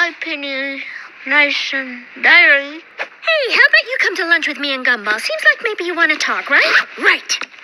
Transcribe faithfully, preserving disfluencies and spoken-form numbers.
my penny nice and diary. Hey, how about you come to lunch with me and Gumball? Seems like maybe you want to talk, right? Right.